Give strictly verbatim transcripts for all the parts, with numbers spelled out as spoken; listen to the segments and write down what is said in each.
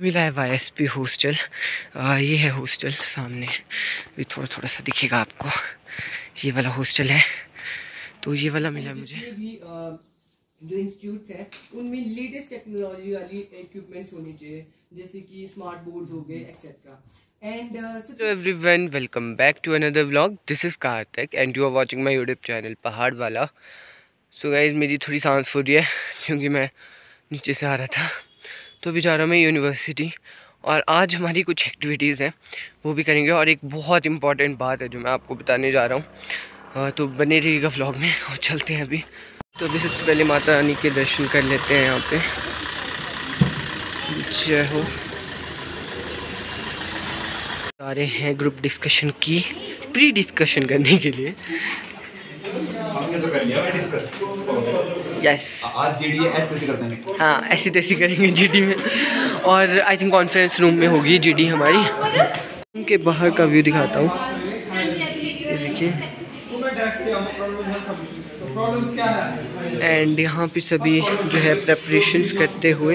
मिला है Y S P hostel. ये है हॉस्टल, सामने भी थोड़ा थोड़ा सा दिखेगा आपको, ये वाला हॉस्टल है। तो ये वाला मिला मुझे। भी आ, जो इंस्टीट्यूट्स हैं उनमें लेटेस्ट टेक्नोलॉजी वाली इक्विपमेंट्स होनी चाहिए, जैसे कि स्मार्ट बोर्ड्स हो गए etcetera. And hello everyone, welcome back to another vlog. This is Kartik and you are watching my YouTube channel Pahad Wala. So guys, मेरी थोड़ी सांस फूल रही है क्योंकि मैं नीचे से आ रहा था। तो अभी जा रहा हूँ मैं यूनिवर्सिटी, और आज हमारी कुछ एक्टिविटीज़ हैं वो भी करेंगे। और एक बहुत इंपॉर्टेंट बात है जो मैं आपको बताने जा रहा हूँ, तो बने रहिएगा व्लॉग में। और चलते हैं अभी। तो अभी सबसे पहले माता रानी के दर्शन कर लेते हैं यहाँ पे। जय हो। आ रहे हैं ग्रुप डिस्कशन की प्री डिस्कशन करने के लिए। तो कर लिया यस, आज जीडी ऐसे करते हैं। हाँ, ऐसी तैसी करेंगे जीडी में। और आई थिंक कॉन्फ्रेंस रूम में होगी जीडी हमारी। उनके बाहर का व्यू दिखाता हूँ, ये देखिए। एंड यहाँ पे सभी जो है प्रेपरेशंस करते हुए।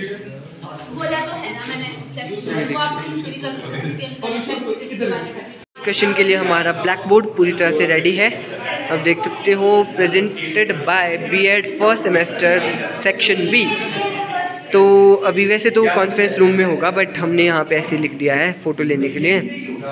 डिस्कशन के लिए हमारा ब्लैक बोर्ड पूरी तरह से रेडी है। अब देख सकते हो, presented by BEd first semester section B. तो अभी वैसे तो कॉन्फ्रेंस रूम में होगा, बट हमने यहाँ पे ऐसे लिख दिया है फ़ोटो लेने के लिए।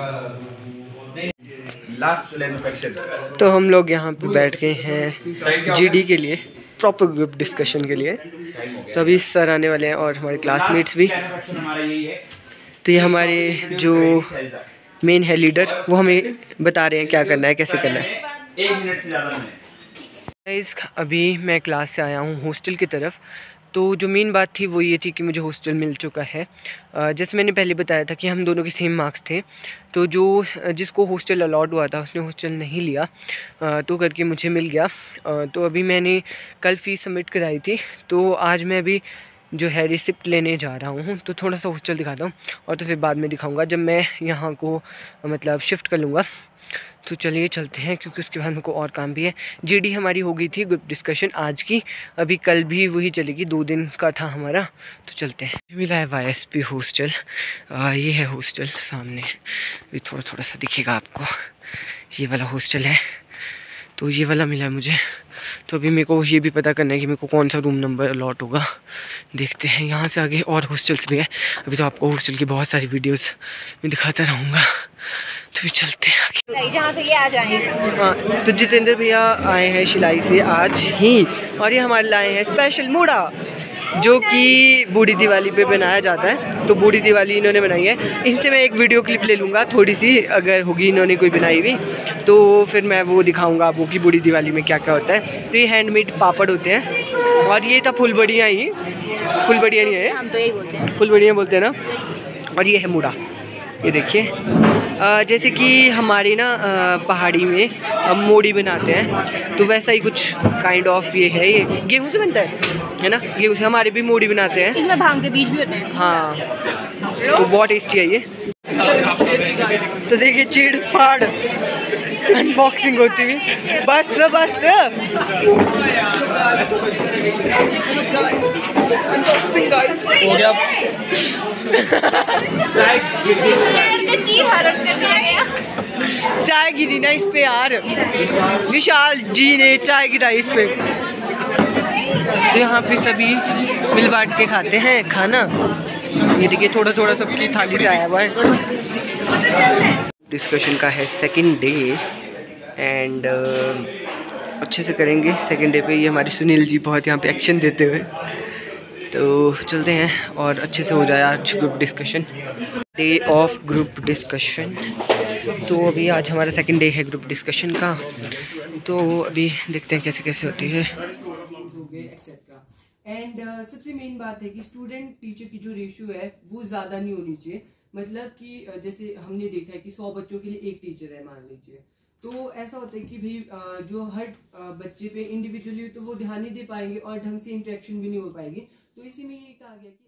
लास्ट तो हम लोग यहाँ पे बैठ गए हैं जीडी के लिए, प्रॉपर ग्रुप डिस्कशन के लिए। तो अभी सर आने वाले हैं और हमारे क्लासमेट्स भी। तो ये हमारे जो मेन है लीडर, वो हमें बता रहे हैं क्या करना है, कैसे करना है। एक मिनट से ज़्यादा नहीं। अभी मैं क्लास से आया हूँ हॉस्टल की तरफ। तो जो मेन बात थी वो ये थी कि मुझे हॉस्टल मिल चुका है। जैसे मैंने पहले बताया था कि हम दोनों के सेम मार्क्स थे, तो जो जिसको हॉस्टल अलॉट हुआ था उसने हॉस्टल नहीं लिया, तो करके मुझे मिल गया। तो अभी मैंने कल फ़ीस सबमिट कराई थी, तो आज मैं अभी जो है रिसिप्ट लेने जा रहा हूँ। तो थोड़ा सा हॉस्टल दिखाता हूँ, और तो फिर बाद में दिखाऊँगा जब मैं यहाँ को मतलब शिफ्ट कर लूँगा। तो चलिए चलते हैं, क्योंकि उसके बाद मेरे को और काम भी है। जीडी हमारी हो गई थी ग्रुप डिस्कशन आज की, अभी कल भी वही चलेगी, दो दिन का था हमारा। तो चलते हैं। मिला है वाई एस पी हॉस्टल। ये है हॉस्टल, सामने भी थोड़ा थोड़ा सा दिखेगा आपको, ये वाला हॉस्टल है। तो ये वाला मिला है मुझे। तो अभी मेरे को ये भी पता करना है कि मेरे को कौन सा रूम नंबर अलॉट होगा। देखते हैं, यहाँ से आगे और हॉस्टल्स भी है। अभी तो आपको हॉस्टल की बहुत सारी वीडियोस में दिखाता रहूँगा। तो भी चलते हैं आगे। जहाँ से ये आ जाएंगे। हाँ, तो जितेंद्र भैया आए हैं शिलाई से आज ही, और ये हमारे लाए हैं स्पेशल मूड़ा, जो कि बूढ़ी दिवाली पे बनाया जाता है। तो बूढ़ी दिवाली इन्होंने बनाई है। इनसे मैं एक वीडियो क्लिप ले लूँगा थोड़ी सी, अगर होगी इन्होंने कोई बनाई हुई, तो फिर मैं वो दिखाऊंगा आपको कि बूढ़ी दिवाली में क्या क्या होता है। तो ये हैंडमेड पापड़ होते हैं, और ये था फुलबड़ियाँ ही, फुलबड़ियाँ नहीं है, हम तो यही बोलते हैं, फुलबड़ियाँ बोलते हैं ना। और ये है मूड़ा, ये देखिए। जैसे कि हमारी ना पहाड़ी में हम मोड़ी बनाते हैं, तो वैसा ही कुछ काइंड ऑफ ये है। ये गेहूं से बनता है है ना, गेहूं से हमारे भी मोड़ी बनाते हैं। इसमें भांग के बीज भी होते हैं। हाँ, तो बहुत टेस्टी है ये। तो देखिए, चीड़ फाड़ अनबॉक्सिंग होती है। बस बस अनबॉक्सिंग गाइस हो गया। चाय गिरी ना इस पे यार, विशाल जी ने चाय गिराई इस पे। तो यहाँ पे सभी मिल बांट के खाते हैं खाना। ये देखिए, थोड़ा थोड़ा सबकी थाली से आया हुआ है। डिस्कशन का है सेकंड डे, एंड uh, अच्छे से करेंगे सेकंड डे पे। ये हमारे सुनील जी बहुत यहाँ पे एक्शन देते हुए। तो चलते हैं और अच्छे से हो जाए आज group discussion, day of group discussion. तो अभी आज हमारा सेकंड डे है ग्रुप डिस्कशन का। तो अभी देखते हैं कैसे कैसे होती है। एंड uh, सबसे मेन बात है कि स्टूडेंट टीचर की जो रेशियो है वो ज़्यादा नहीं होनी चाहिए। मतलब कि जैसे हमने देखा है कि सौ बच्चों के लिए एक टीचर है मान लीजिए, तो ऐसा होता है कि भाई जो हर बच्चे पे इंडिविजुअली तो वो ध्यान नहीं दे पाएंगे और ढंग से इंटरेक्शन भी नहीं हो पाएगी। तो इसी में ये कहा गया कि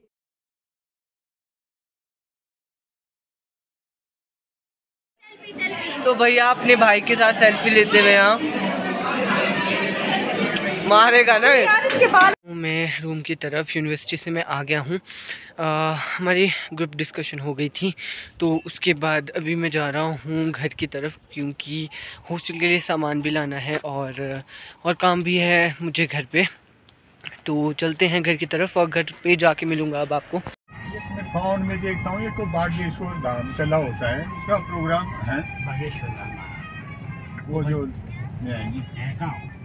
तो भैया अपने भाई के साथ सेल्फी लेते हुए यहाँ मारेगा ना। मैं रूम की तरफ यूनिवर्सिटी से मैं आ गया हूँ। हमारी ग्रुप डिस्कशन हो गई थी, तो उसके बाद अभी मैं जा रहा हूँ घर की तरफ, क्योंकि हॉस्टल के लिए सामान भी लाना है और और काम भी है मुझे घर पे। तो चलते हैं घर की तरफ और घर पे जाके मिलूँगा अब आपको। मैं फोन में देखता हूँ, ये को बागेश्वर धाम चला होता है, उसका प्रोग्राम है। बागेश्वर धाम वो जो